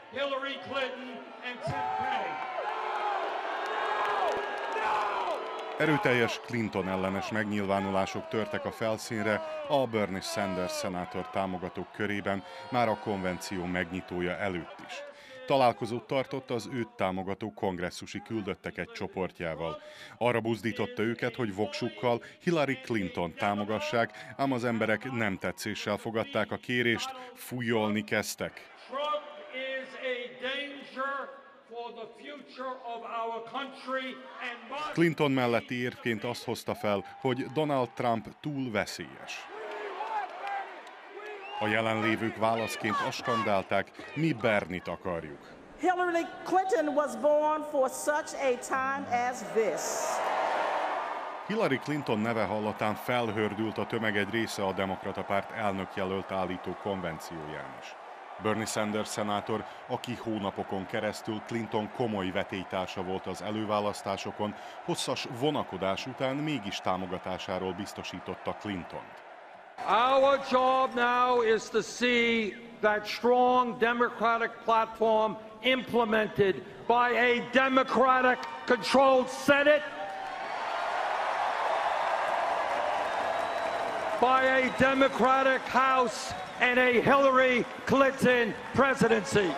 Hillary Clinton and Tim Kaine. Erőteljes Clinton ellenes megnyilvánulások törtek a felszínre a Bernie Sanders szenátor támogatók körében már a konvenció megnyitója előtt is. Találkozót tartott az őt támogató kongresszusi küldöttek egy csoportjával. Arra buzdította őket, hogy voksukkal Hillary Clinton támogassák, ám az emberek nem tetszéssel fogadták a kérést, fújolni kezdtek. Clinton melletti érvként azt hozta fel, hogy Donald Trump túl veszélyes. A jelenlévők válaszként azt skandálták, mi Bernie-t akarjuk. Hillary Clinton was born for such a time as this. Hillary Clinton neve hallatán felhördült a tömeg egy része a Demokrata Párt elnökjelölt állító konvencióján is. Bernie Sanders szenátor, aki hónapokon keresztül Clinton komoly vetélytársa volt az előválasztásokon, hosszas vonakodás után mégis támogatásáról biztosította Clintont. Our job now is to see that strong Democratic platform implemented by a Democratic-controlled Senate, by a Democratic House, and a Hillary Clinton presidency.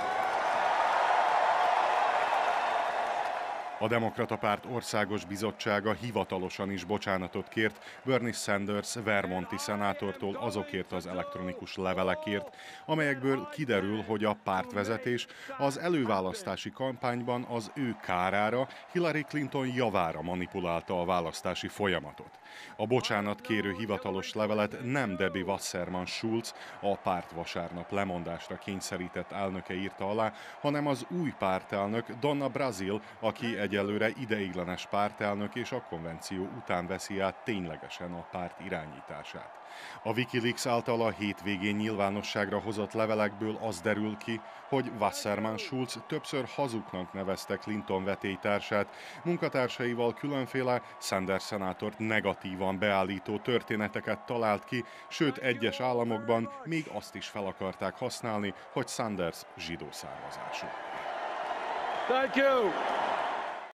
A Demokrata Párt országos bizottsága hivatalosan is bocsánatot kért Bernie Sanders vermonti szenátortól azokért az elektronikus levelekért, amelyekből kiderül, hogy a pártvezetés az előválasztási kampányban az ő kárára, Hillary Clinton javára manipulálta a választási folyamatot. A bocsánatkérő hivatalos levelet nem Debbie Wasserman Schulz, a párt vasárnap lemondásra kényszerített elnöke írta alá, hanem az új pártelnök Donna Brazile, aki egyelőre ideiglenes pártelnök és a konvenció után veszi át ténylegesen a párt irányítását. A Wikileaks által a hétvégén nyilvánosságra hozott levelekből az derül ki, hogy Wasserman Schulz többször hazugnak nevezte Clinton vetélytársát, munkatársaival különféle Sanders szenátort negatívan beállító történeteket talált ki, sőt egyes államokban még azt is fel akarták használni, hogy Sanders zsidó származású. Thank you.